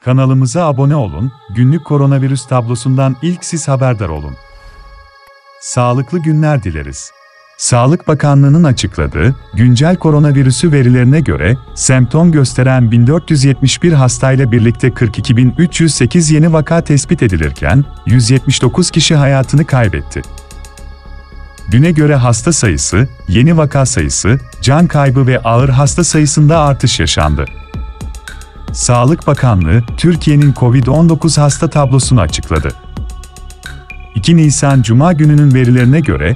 Kanalımıza abone olun, günlük koronavirüs tablosundan ilk siz haberdar olun. Sağlıklı günler dileriz. Sağlık Bakanlığı'nın açıkladığı, güncel koronavirüsü verilerine göre, semptom gösteren 1471 hastayla birlikte 42.308 yeni vaka tespit edilirken, 179 kişi hayatını kaybetti. Düne göre hasta sayısı, yeni vaka sayısı, can kaybı ve ağır hasta sayısında artış yaşandı. Sağlık Bakanlığı, Türkiye'nin COVID-19 hasta tablosunu açıkladı. 2 Nisan Cuma gününün verilerine göre,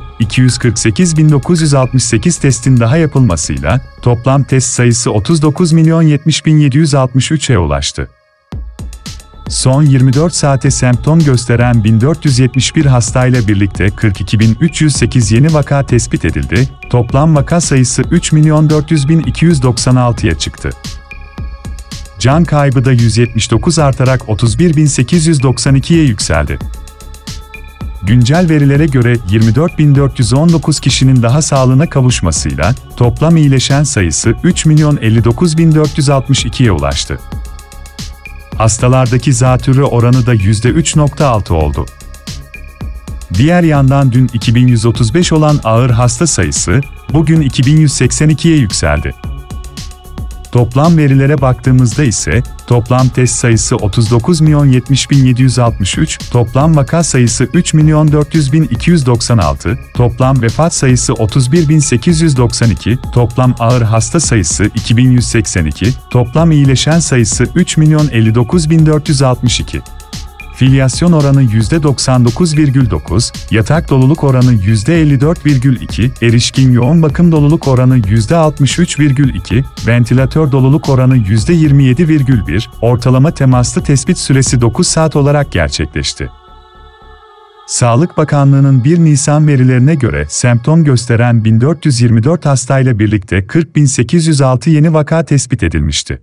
248.968 testin daha yapılmasıyla, toplam test sayısı 39.070.763'e ulaştı. Son 24 saate semptom gösteren 1471 hastayla birlikte 42.308 yeni vaka tespit edildi, toplam vaka sayısı 3.400.296'ya çıktı. Can kaybı da 179 artarak 31.892'ye yükseldi. Güncel verilere göre 24.419 kişinin daha sağlığına kavuşmasıyla toplam iyileşen sayısı 3.059.462'ye ulaştı. Hastalardaki zatürre oranı da %3.6 oldu. Diğer yandan dün 2135 olan ağır hasta sayısı bugün 2182'ye yükseldi. Toplam verilere baktığımızda ise, toplam test sayısı 39.070.763, toplam vaka sayısı 3.400.296, toplam vefat sayısı 31.892, toplam ağır hasta sayısı 2.182, toplam iyileşen sayısı 3.059.462. Filyasyon oranı %99,9, yatak doluluk oranı %54,2, erişkin yoğun bakım doluluk oranı %63,2, ventilatör doluluk oranı %27,1, ortalama temaslı tespit süresi 9 saat olarak gerçekleşti. Sağlık Bakanlığı'nın 1 Nisan verilerine göre semptom gösteren 1424 hastayla birlikte 40.806 yeni vaka tespit edilmişti.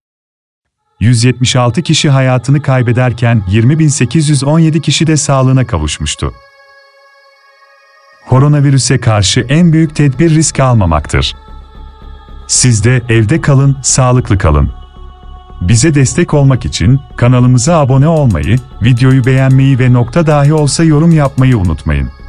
176 kişi hayatını kaybederken 20.817 kişi de sağlığına kavuşmuştu. Koronavirüse karşı en büyük tedbir risk almamaktır. Siz de evde kalın, sağlıklı kalın. Bize destek olmak için kanalımıza abone olmayı, videoyu beğenmeyi ve nokta dahi olsa yorum yapmayı unutmayın.